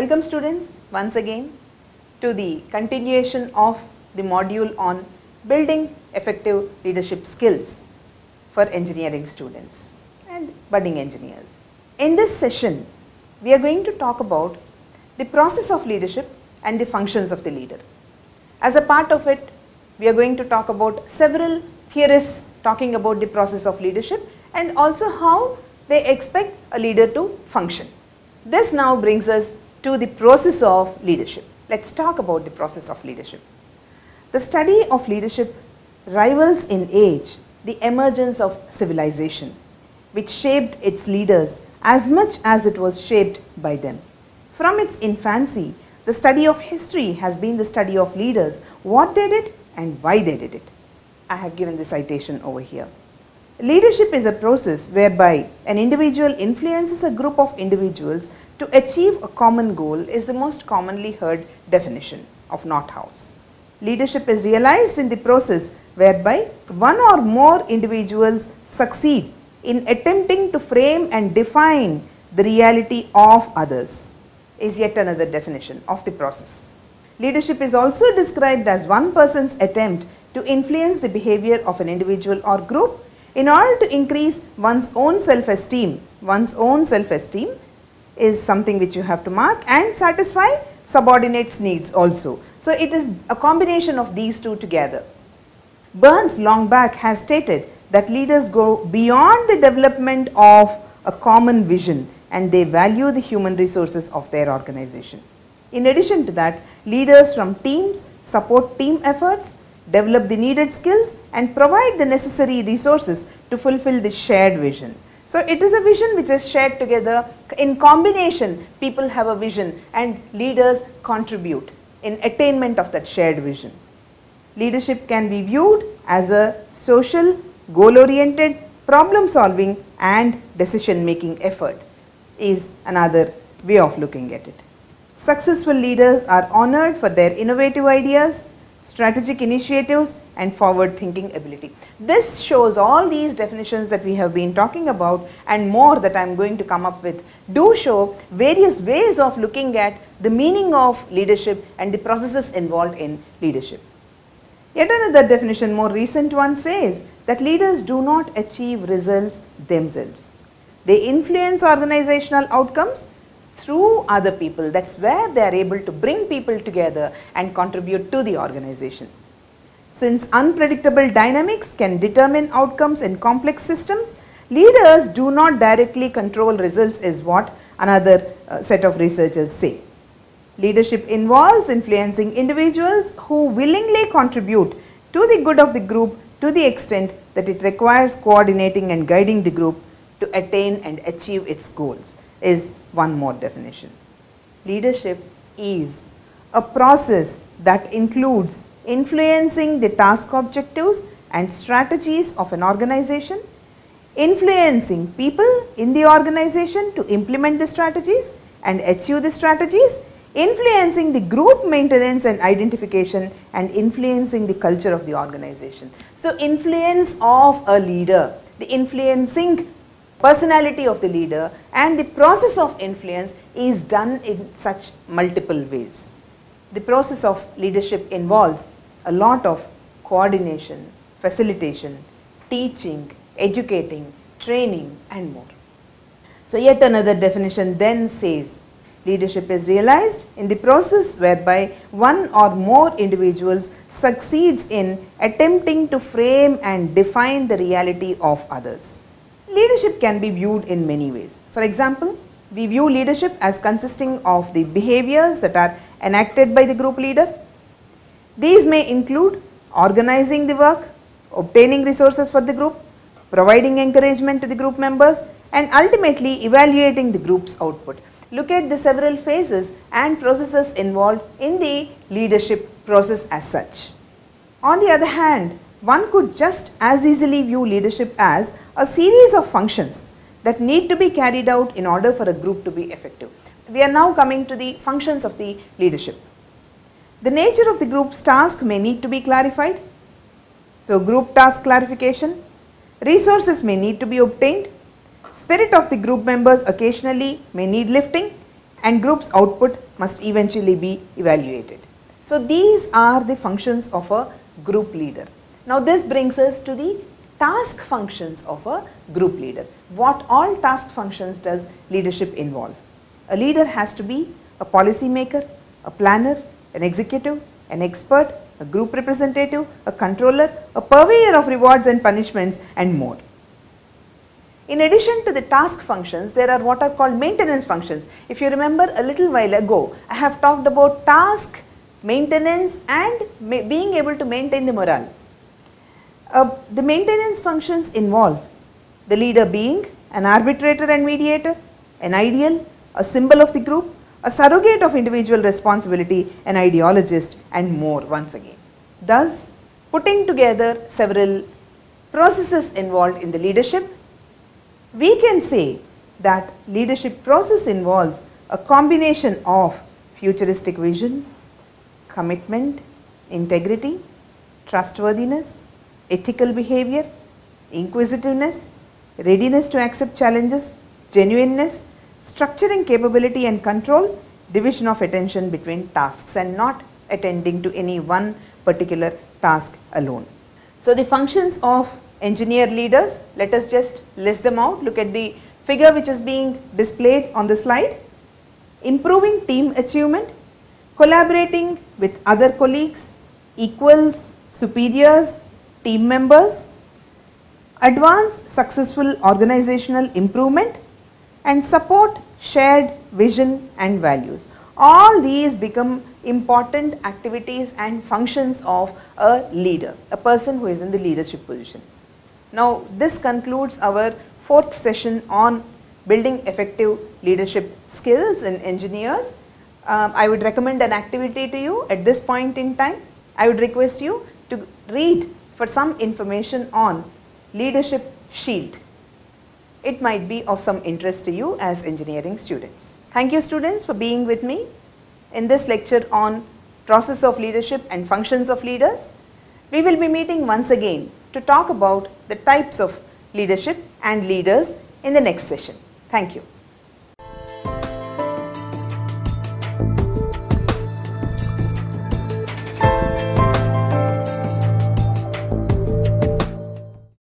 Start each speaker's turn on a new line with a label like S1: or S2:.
S1: Welcome students once again to the continuation of the module on building effective leadership skills for engineering students and budding engineers. In this session, we are going to talk about the process of leadership and the functions of the leader. As a part of it, we are going to talk about several theorists talking about the process of leadership and also how they expect a leader to function. This now brings us to the process of leadership. Let's talk about the process of leadership. The study of leadership rivals in age the emergence of civilization, which shaped its leaders as much as it was shaped by them. From its infancy, the study of history has been the study of leaders, what they did and why they did it. I have given the citation over here. Leadership is a process whereby an individual influences a group of individuals to achieve a common goal is the most commonly heard definition of Nordhaus. Leadership is realized in the process whereby one or more individuals succeed in attempting to frame and define the reality of others is yet another definition of the process. Leadership is also described as one person's attempt to influence the behavior of an individual or group in order to increase one's own self-esteem. One's own self-esteem is something which you have to mark and satisfy subordinates' needs also. So it is a combination of these two together. Burns long back has stated that leaders go beyond the development of a common vision and they value the human resources of their organization. In addition to that, leaders from teams support team efforts, develop the needed skills and provide the necessary resources to fulfill the shared vision. So it is a vision which is shared together. In combination, people have a vision and leaders contribute in attainment of that shared vision. Leadership can be viewed as a social, goal-oriented, problem-solving and decision-making effort is another way of looking at it. Successful leaders are honored for their innovative ideas, strategic initiatives and forward-thinking ability. This shows all these definitions that we have been talking about and more that I am going to come up with do show various ways of looking at the meaning of leadership and the processes involved in leadership. Yet another definition, more recent one, says that leaders do not achieve results themselves. They influence organizational outcomes through other people. That's where they are able to bring people together and contribute to the organization. Since unpredictable dynamics can determine outcomes in complex systems, leaders do not directly control results is what another set of researchers say. Leadership involves influencing individuals who willingly contribute to the good of the group to the extent that it requires coordinating and guiding the group to attain and achieve its goals is one more definition. Leadership is a process that includes influencing the task objectives and strategies of an organization, influencing people in the organization to implement the strategies and achieve the strategies, influencing the group maintenance and identification and influencing the culture of the organization. So influence of a leader, the influencing personality of the leader and the process of influence is done in such multiple ways. The process of leadership involves a lot of coordination, facilitation, teaching, educating, training and more. So yet another definition then says leadership is realized in the process whereby one or more individuals succeeds in attempting to frame and define the reality of others. Leadership can be viewed in many ways. For example, we view leadership as consisting of the behaviors that are enacted by the group leader. These may include organizing the work, obtaining resources for the group, providing encouragement to the group members and ultimately evaluating the group's output. Look at the several phases and processes involved in the leadership process as such. On the other hand, one could just as easily view leadership as a series of functions that need to be carried out in order for a group to be effective. We are now coming to the functions of the leadership. The nature of the group's task may need to be clarified. So group task clarification, resources may need to be obtained, spirit of the group members occasionally may need lifting and group's output must eventually be evaluated. So these are the functions of a group leader. Now this brings us to the task functions of a group leader. What all task functions does leadership involve? A leader has to be a policy maker, a planner, an executive, an expert, a group representative, a controller, a purveyor of rewards and punishments, and more. In addition to the task functions, there are what are called maintenance functions. If you remember a little while ago, I have talked about task, maintenance and being able to maintain the morale. The maintenance functions involve the leader being an arbitrator and mediator, an ideal, a symbol of the group, a surrogate of individual responsibility, an ideologist, and more once again. Thus, putting together several processes involved in the leadership, we can say that leadership process involves a combination of futuristic vision, commitment, integrity, trustworthiness, ethical behavior, inquisitiveness, readiness to accept challenges, genuineness, structuring capability and control, division of attention between tasks and not attending to any one particular task alone. So the functions of engineer leaders, let us just list them out. Look at the figure which is being displayed on the slide. Improving team achievement, collaborating with other colleagues, equals, superiors, team members, advance successful organizational improvement, and support shared vision and values. All these become important activities and functions of a leader, a person who is in the leadership position. Now this concludes our fourth session on building effective leadership skills in engineers. I would recommend an activity to you at this point in time. I would request you to read for some information on Leadership Shield. It might be of some interest to you as engineering students. Thank you students for being with me in this lecture on process of leadership and functions of leaders. We will be meeting once again to talk about the types of leadership and leaders in the next session. Thank you.